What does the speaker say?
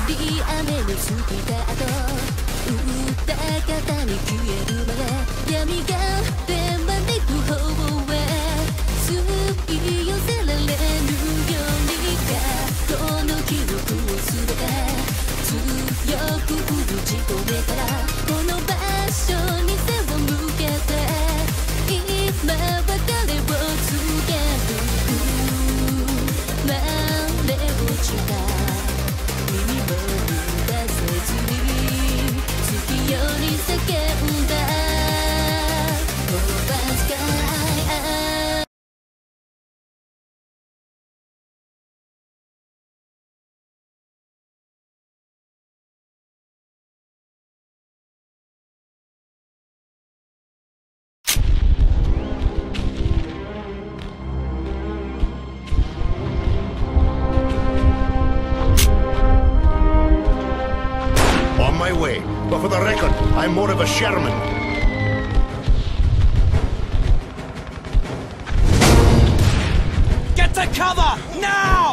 り雨のスピーカーと打った方に消えるまで闇が手招く方へ吸い寄せられるようにかこの記憶を全て強く封じ込めたらこの場所に背を向けて今別れを告げる生まれ落ちた耳も出せずに月夜に叫んだ Over the sky On my way, but for the record, I'm more of a Sherman. Get to cover! Now!